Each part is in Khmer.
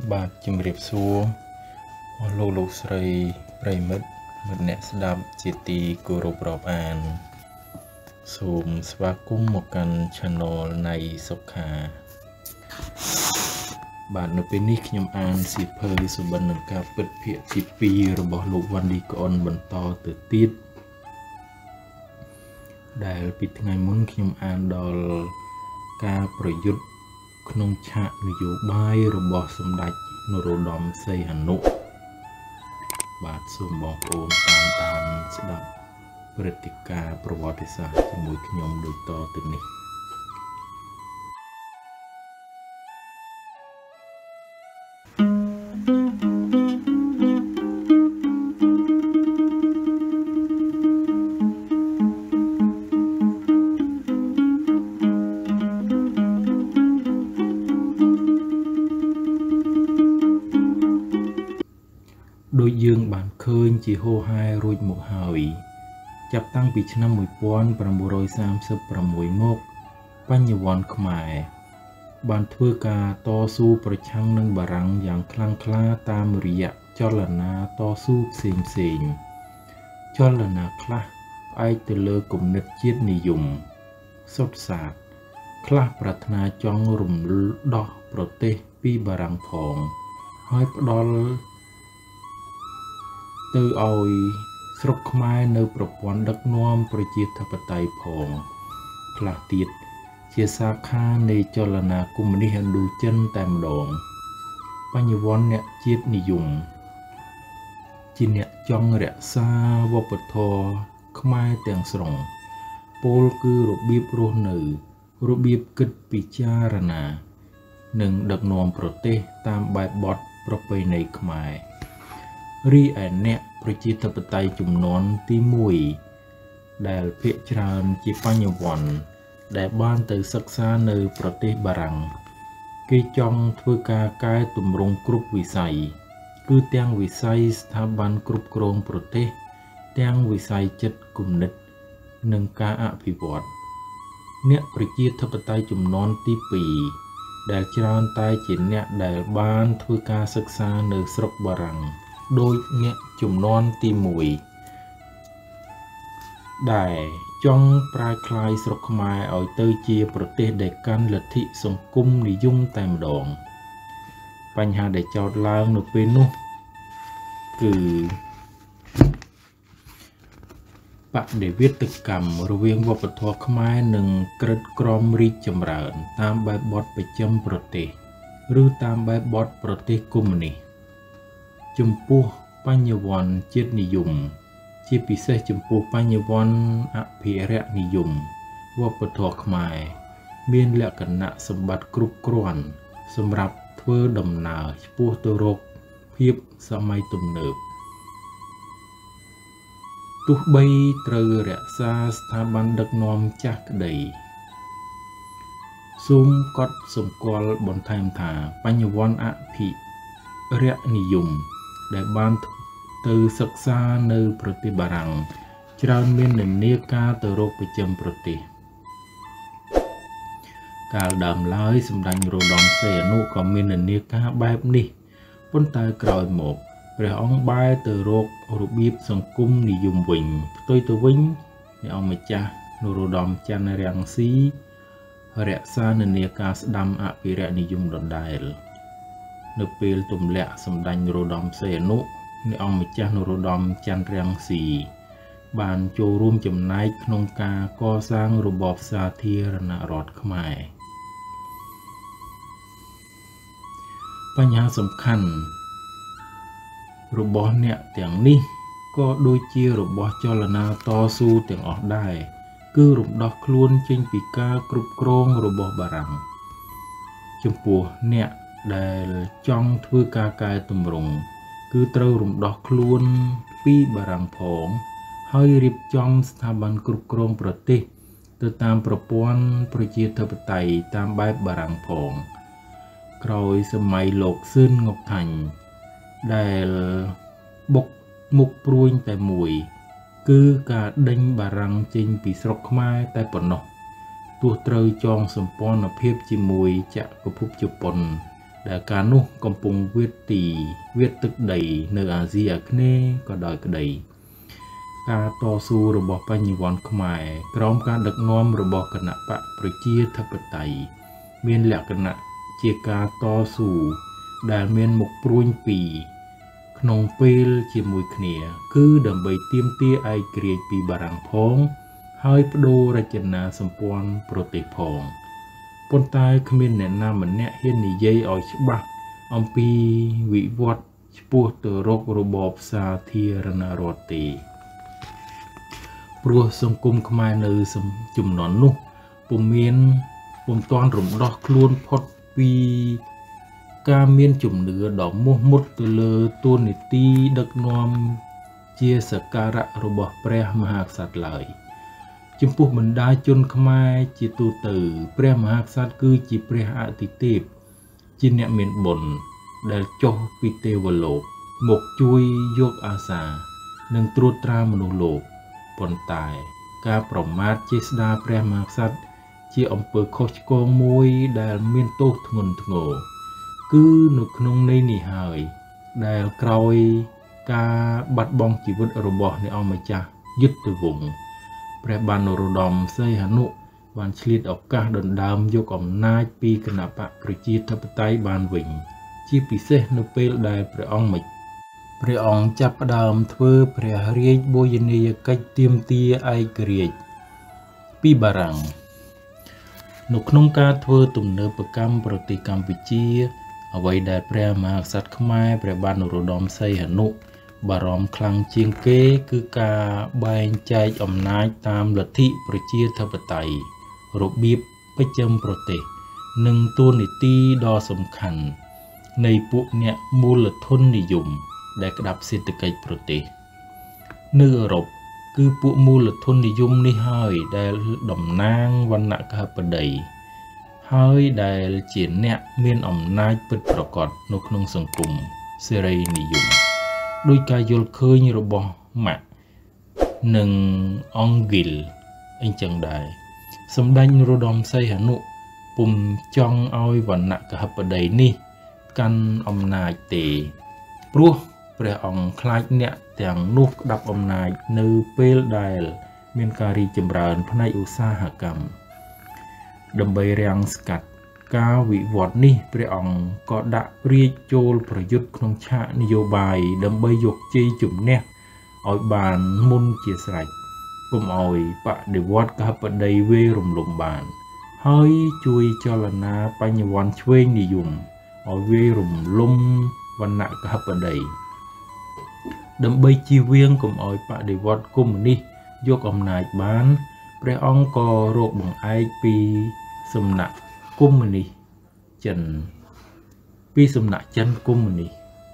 បាទជំរាបសួរលោកស្រីប្រិមិត្តអ្នកស្ដាប់ជាទីគោរពរាប់អានសូមស្វាគមន៍មកកាន់ Channel នៃសុខាបាទនៅពេលនេះខ្ញុំអានសៀវភៅសុបិននឹងការពិតភាគទី2របស់លោកវ៉ាន់ឌីកអនបន្តទៅទៀតដែលពីថ្ងៃមុនខ្ញុំអានដល់ការប្រយុទ្ធក្នុងឆាកនយោបាយរបស់សម្ដេចនរោត្តមសីហនុបាទសូមបងប្អូនតាមស្ដាប់ព្រឹត្តិការណ៍ប្រវត្តិសាស្ត្រជាមួយខ្ញុំដូចតទៅនេះដូចយើងបានឃើញជាហូរហែរួចមកហើយចាប់តាំងពីឆ្នាំ1936មកបញ្ញវន្តខ្មែរបានធ្វើការតស៊ូប្រឆាំងនឹងបារាំងយ៉ាងខ្លាំងក្លាតាមរយៈចលនាតស៊ូផ្សេងចលនាខ្លះផ្អែកទៅលើគំនិតជាតិនិយមសុទ្ធសាធខ្លះប្រាថ្នាចង់រំដោះប្រទេសពីបារាំងផងហើយផ្ដល់ទៅឲ្យស្រុកខ្មែរនៅប្រព័ន្ធដឹកនាំប្រជាធិបតេយ្យផងខ្លះទៀតជាសាខានៃចលនាកុម្មុយនីសឥណ្ឌូចិនតែម្ដងបញ្ញវន្តអ្នកជាតិនិយមជាអ្នកចង់រក្សាវប្បធម៌ខ្មែរទាំងស្រុងពោលគឺរបៀបរស់នៅរបៀបគិតពិចារណានិងដឹកនាំប្រទេសតាមបែបបទប្រពៃណីខ្មែររីឯអ្នកប្រជាធិបតេយ្យជំនាន់ទី1ដែលភាគច្រើនជាបញ្ញវន្តដែលបានទៅសិក្សានៅប្រទេសបារាំងគេចង់ធ្វើការកែតម្រង់គ្រប់វិស័យគឺទាំងវិស័យស្ថាប័នគ្រប់គ្រងប្រទេសទាំងវិស័យចិត្តគំនិតនិងការអភិវឌ្ឍអ្នកប្រជាធិបតេយ្យជំនាន់ទី2ដែលច្រើនតែជាអ្នកដែលបានធ្វើការសិក្សានៅស្រុកបារាំងដោយអ្នកជំនាន់ទី1ដែលចង់ប្រែក្លាយស្រុកខ្មែរឲ្យទៅជាប្រទេសដែលកាន់លទ្ធិសង្គមនិយមតែម្ដងបញ្ហាដែលចោទឡើងនៅពេលនោះគឺបដិវេតកម្មរវាងវប្បធម៌ខ្មែរនិងក្រិតក្រមរីកចម្រើនតាមបែបបទប្រចាំប្រទេសឬតាមបែបបទប្រទេសកុម្មុយនីសចំពោះបញ្ញវន្តជាតិនិយមជាពិសេសចំពោះបញ្ញវន្តអភិរក្សនិយមវប្បធម៌ខ្មែរមានលក្ខណៈសម្បត្តិគ្រប់គ្រាន់សម្រាប់ធ្វើដំណើរឆ្ពោះទៅរកភាពសម័យទំនើបទោះបីត្រូវរក្សាស្ថាប័នដឹកនាំចាស់ក្តីសូមកត់សម្គាល់បន្ថែមថាបញ្ញវន្តអភិរក្សនិយមដែលបានទៅសិក្សានៅប្រទេសបារាំងច្រើនមាននិន្នាការទៅរកប្រចាំប្រទេសកាលដើមឡើយសម្ដេចនរោត្តមសីហនុក៏មាននិន្នាការបែបនេះប៉ុន្តែក្រោយមកព្រះអង្គបែរទៅរករបៀបសង្គមនិយមវិញផ្ទុយទៅវិញអ្នកអង្គម្ចាស់នរោត្តមច័ន្ទរាំងស៊ីរក្សានិន្នាការស្ដាំអភិរក្សនិយមដដែលនៅពេលទម្លាក់សម្ដេចនរោត្តមសីហនុអ្នកអង្គម្ចាស់នរោត្តមច័ន្ទរាំងស៊ីបានចូលរួមចំណែកក្នុងការកសាងរបបសាធារណរដ្ឋខ្មែរបញ្ហាសំខាន់របស់អ្នកទាំងនេះក៏ដូចជារបស់ចលនាតស៊ូទាំងអស់ដែរគឺរំដោះខ្លួនចេញពីការគ្រប់គ្រងរបស់បារាំងចំពោះអ្នកដែលចង់ធ្វើការកែតម្រង់គឺត្រូវរំដោះខ្លួនពីបារាំងផងហើយរៀបចំស្ថាប័នគ្រប់គ្រងប្រទេសទៅតាមប្រព័ន្ធប្រជាធិបតេយ្យតាមបែបបារាំងផងក្រោយសម័យលោកសឿនងប់ថាញ់ដែលបុកមុខព្រួញតែមួយគឺការដេញបារាំងចេញពីស្រុកខ្មែរតែប៉ុណ្ណោះទោះត្រូវចងសម្ព័ន្ធភាពជាមួយចក្រភពជប៉ុនដែលការនោះកំពុងវាតទឹកដីនៅអាស៊ីអាគ្នេយ៍ក៏ដោយក្តីការតស៊ូរបស់បញ្ញវន្តខ្មែរក្រោមការដឹកនាំរបស់គណបក្សប្រជាធិបតេយ្យមានលក្ខណៈជាការតស៊ូដែលមានមុខព្រួញពីរក្នុងពេលជាមួយគ្នាគឺដើម្បីទាមទារឯករាជ្យពីបារាំងផងហើយបដូររចនាសម្ព័ន្ធប្រទេសផងប៉ុន្តែគ្មានអ្នកណាម្នាក់ហ៊ាននិយាយឲ្យច្បាស់អំពីវិវត្តឆ្ពោះទៅរករបបសាធារណរដ្ឋទេព្រោះសង្គមខ្មែរនៅជំនាន់នោះពុំទាន់រំដោះខ្លួនផុតពីការមានជំនឿដ៏មោះមុតទៅលើតួនាទីដឹកនាំជាសក្ការៈរបស់ព្រះមហាក្សត្រឡើយចំពោះបណ្ដាជនខ្មែរជាទូទៅព្រះមហាក្សត្រគឺជាព្រះអាទិទេពជាអ្នកមានបុណ្យដែលចុះពីទេវលោកមកជួយយកអាសានិងត្រួតត្រាមនុស្សលោកប៉ុន្តែការប្រមាថចេស្តាព្រះមហាក្សត្រជាអំពើខុសឆ្គងមួយដែលមានទោសធ្ងន់ធ្ងរគឺនៅក្នុងន័យនេះហើយដែលក្រោយការបាត់បង់ជីវិតរបស់អ្នកអង្គម្ចាស់យុទ្ធវង្សព្រះបាទនរោត្តមសីហនុបានឆ្លៀតឱកាសដណ្ដើមយកអំណាចពីគណបក្សប្រជាធិបតេយ្យបានវិញជាពិសេសនៅពេលដែលព្រះអង្គចាប់ផ្ដើមធ្វើព្រះរាជបូជនីយកិច្ចទាមទារឯករាជ្យពីបារាំងនៅក្នុងការធ្វើទំនើបកម្មប្រទេសកម្ពុជាអ្វីដែលព្រះមហាក្សត្រខ្មែរព្រះបាទនរោត្តមសីហនុបារម្ភខ្លាំងជាងគេគឺការបែងចែកអំណាចតាមលទ្ធិប្រជាធិបតេយ្យរបៀបបញ្ចឹមប្រទេសនិងតួនាទីដ៏សំខាន់នៃពួកអ្នកមូលធននិយមដែលក្តាប់សេដ្ឋកិច្ចប្រទេសនៅអឺរ៉ុបគឺពួកមូលធននិយមនេះហើយដែលតំណាងវណ្ណៈកហបតីហើយដែលជាអ្នកមានអំណាចពិតប្រាកដនៅក្នុងសង្គមសេរីនិយមដោយការយល់ឃើញរបស់ម៉ាក់និងអង់ហ្គីលអីចឹងដែរសម្ដេចនរោត្តមសីហនុពុំចង់ឲ្យវណ្ណៈកហបតីនេះកាន់អំណាចទេព្រោះព្រះអង្គខ្លាចអ្នកទាំងនោះក្តាប់អំណាចនៅពេលដែលមានការរីកចម្រើនផ្នែកឧស្សាហកម្មដើម្បីរាំងស្កាត់ការវិវត្តនេះព្រះអង្គក៏ដាក់រាជចូលប្រយុទ្ធក្នុងឆាកនយោបាយដើម្បីយកជ័យជំនះឲ្យបានមុនជាស្រេចកុំឲ្យបដិវត្តកហបតីវេរំលំបានហើយជួយចលនាបញ្ញវន្តឆ្វេងនិយមឲ្យវេរំលំវណ្ណៈកហបតីដើម្បីជៀសវាងកុំឲ្យបដិវត្តកុម្មុយនីសយកអំណាចបានព្រះអង្គក៏រកបង្អែកពីសំណាក់កុម្មុយនីសចិនកុម្មុយនីស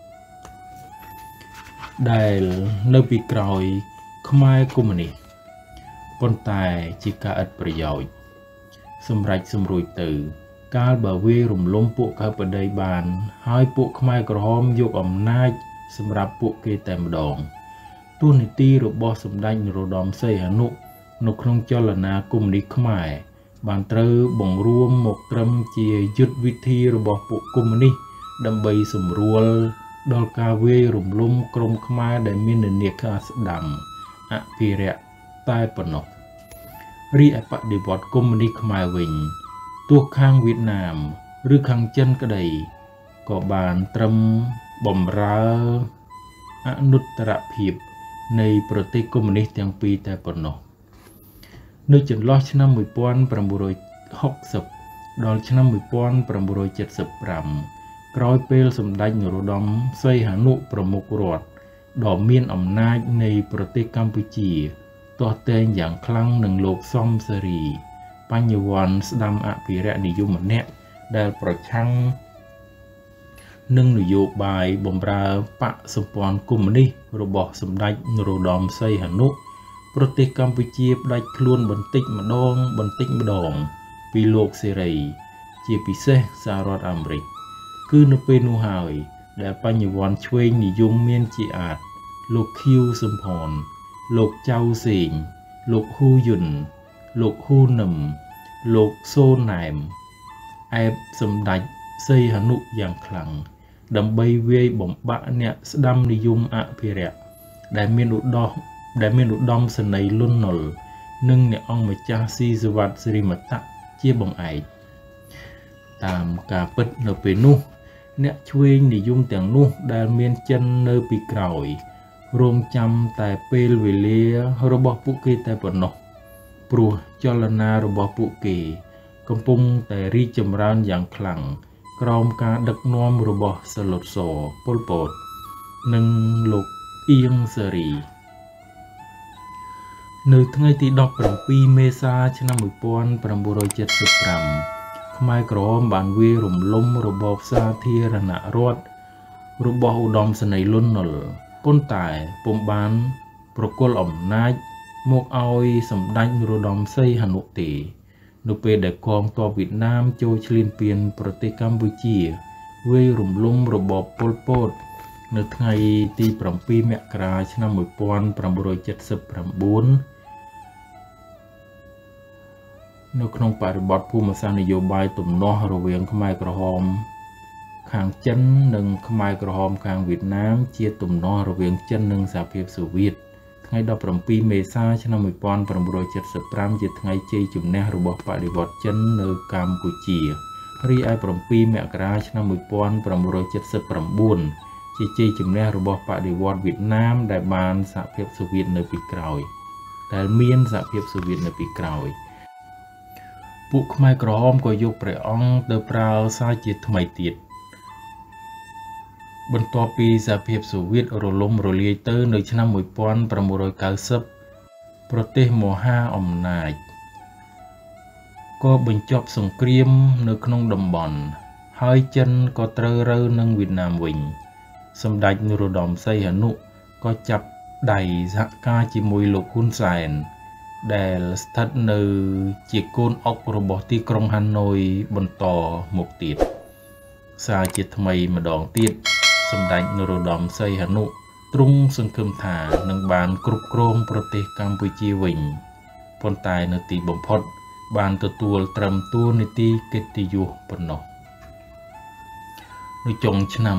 ដែលនៅពីក្រោយខ្មែរកុម្មុយនីសប៉ុន្តែជាការឥតប្រយោជន៍សម្រាប់សម្រួចទៅកាលបើវារំលំពួកកហបតីបានហើយពួកខ្មែរក្រហមយកអំណាចសម្រាប់ពួកគេតែម្ដងតួនាទីរបស់សម្ដេចនរោត្តមសីហនុនៅក្នុងចលនាកុម្មុយនីសខ្មែរបានត្រូវបង្រួមមកត្រឹមជាយុទ្ធវិធីរបស់ពួកកុម្មុយនីសដើម្បីសម្រួលដល់ការវាយរំលំក្រុមខ្មែរដែលមាននានាការស្ដាំអភិរក្សតែប៉ុណ្ណោះរីឯបដិវត្តកុម្មុយនីសខ្មែរវិញទោះខាងវៀតណាមឬខាងចិនក្តីក៏បានត្រឹមបំរើអនុត្តរភាពនៃប្រទេសកុម្មុយនីសទាំងពីរតែប៉ុណ្ណោះនៅចន្លោះឆ្នាំ1960ដល់ឆ្នាំ1975ក្រោយពេលសម្ដេចនរោត្តមសីហនុប្រមុខរដ្ឋដ៏មានអំណាចនៃប្រទេសកម្ពុជាទាស់ទែងយ៉ាងខ្លាំងនឹងលោកសំសេរីបញ្ញវន្តស្ដាំអភិរក្សនិយមម្នាក់ដែលប្រឆាំងនឹងនយោបាយបម្រើបកសម្ព័ន្ធកុម្មុយនីសរបស់សម្ដេចនរោត្តមសីហនុប្រទេសកម្ពុជាផ្ដាច់ខ្លួនបន្តិចម្ដងពីលោកសេរីជាពិសេសសហរដ្ឋអាមេរិកគឺនៅពេលនោះហើយដែលបញ្ញវន្តឆ្វេងនិយមមានជាអាចលោកខៀវសំផនលោកចៅសេងលោកហ៊ូយុនលោកហ៊ូនឹមលោកសូណែមអែបសម្ដេចសីហនុយ៉ាងខ្លាំងដើម្បីវាយបំបាក់អ្នកស្ដាំនិយមអភិរក្សដែលមានឧត្តមសេនីយ៍លន់នល់និងអ្នកអង្គម្ចាស់ស៊ីសវត្តសិរិមតៈជាបង្អែកតាមការពិតនៅពេលនោះអ្នកឆ្វេងនិយមទាំងនោះដែលមានចិននៅពីក្រោយរងចាំតែពេលវេលារបស់ពួកគេតែប៉ុណ្ណោះព្រោះចលនារបស់ពួកគេកំពុងតែរីកចម្រើនយ៉ាងខ្លាំងក្រោមការដឹកនាំរបស់សឡុតសប៉ុលពតនិងលោកអៀងសេរីនៅថ្ងៃទី17មេសាឆ្នាំ1975ខ្មែរក្រហមបានវាយរំលំរបបសាធារណរដ្ឋរបស់ឧត្តមសេនីយ៍លន់នល់ប៉ុន្តែពុំបានប្រគល់អំណាចមកឲ្យសម្ដេចនរោត្តមសីហនុទេនៅពេលដែលកងទ័ពវៀតណាមចូលឈ្លានពានប្រទេសកម្ពុជាវាយរំលំរបបប៉ុលពតនៅថ្ងៃទី7មករាឆ្នាំ1979នៅក្នុងបរិបទភូមិសាស្ត្រនយោបាយទំនាស់រវាងខ្មែរក្រហមខាងចិននិងខ្មែរក្រហមខាងវៀតណាមជាទំនាស់រវាងចិននិងសហភាពសូវៀតថ្ងៃ17មេសាឆ្នាំ1975ជាថ្ងៃជ័យជំនះរបស់បដិវត្តន៍ចិននៅកម្ពុជារីឯ7មករាឆ្នាំ1979ជាជ័យជំនះរបស់បដិវត្តន៍វៀតណាមដែលមានសហភាពសូវៀតនៅពីក្រោយពួកខ្មែរក្រហមក៏យកព្រះអង្គទៅប្រើសារជាថ្មីទៀតបន្ទាប់ពីសហភាពសូវៀតរលំរលាយទៅនៅឆ្នាំ1990ប្រទេសមហាអំណាចក៏បញ្ចប់សង្គ្រាមនៅក្នុងតំបន់ហើយចិនក៏ត្រូវរើនឹងវៀតណាមវិញសម្ដេចនរោត្តមសីហនុក៏ចាប់ដៃសហការជាមួយលោកហ៊ុនសែនដែលស្ថិតនៅជាកូនអុករបស់ទីក្រុងហាណូយបន្តមកទៀតសារជាថ្មីម្ដងទៀតសម្ដេចនរោត្តមសីហនុទ្រង់សង្ឃឹមថានឹងបានគ្រប់គ្រងប្រទេសកម្ពុជាវិញប៉ុន្តែនៅទីបំផុតបានទទួលត្រឹមតួនាទីកិត្តិយសប៉ុណ្ណោះនៅចុងឆ្នាំ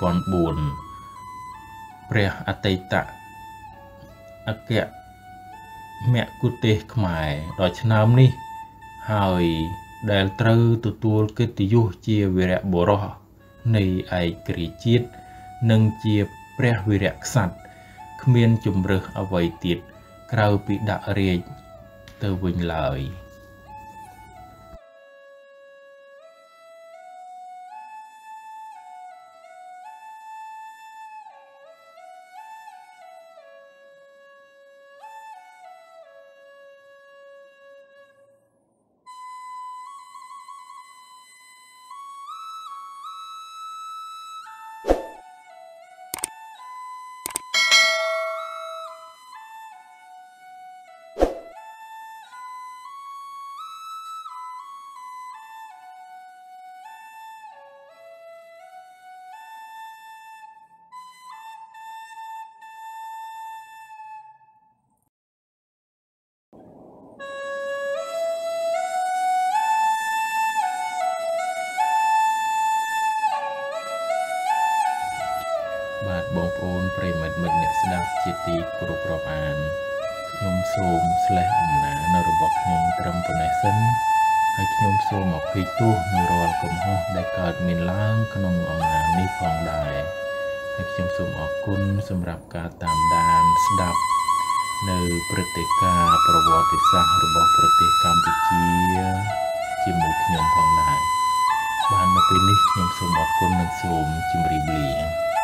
2004ព្រះអតីតអគ្គមគ្គុទ្ទេសក៍ខ្មែរដ៏ឆ្នើមនេះហើយដែលត្រូវទទួលកិត្តិយសជាវីរបុរសនៃឯករាជ្យជាតិនិងជាព្រះវីរក្សត្រគ្មានជំរើសអ្វីទៀតក្រៅពីដាក់រាជ្យទៅវិញឡើយបាទបងប្អូនប្រិយមិត្តអ្នកស្ដាប់ជាទីគោរពរាប់អានខ្ញុំសូមស្លេះអំណាចនៅរបស់ខ្ញុំត្រឹមប៉ុណ្ណេះសិនហើយខ្ញុំសូមអភ័យទោសនៅរាល់កំហុសដែលកើតមានឡើងក្នុងអំណាចនេះផងដែរហើយខ្ញុំសូមអរគុណសម្រាប់ការតាមដានស្ដាប់នៅព្រឹត្តិការណ៍ប្រវត្តិសាស្ត្ររបស់ប្រទេសកម្ពុជាជាមួយខ្ញុំផងដែរបាននៅពេលនេះខ្ញុំសូមអរគុណនិងសូមជម្រាបលា